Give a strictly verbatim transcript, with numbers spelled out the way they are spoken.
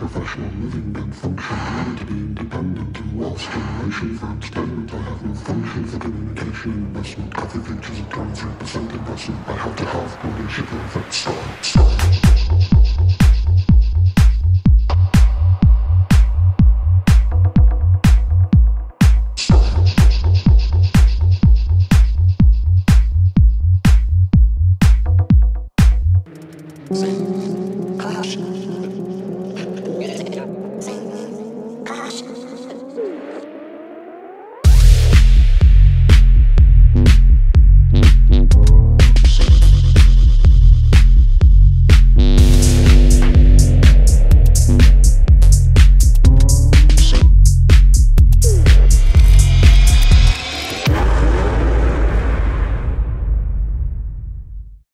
professional living and function, learning to be independent and wealth generation for entertainment. I have no function for communication investment. Coffee features of twenty-three percent investment. I have to have building sugar effect start, start. See, clash.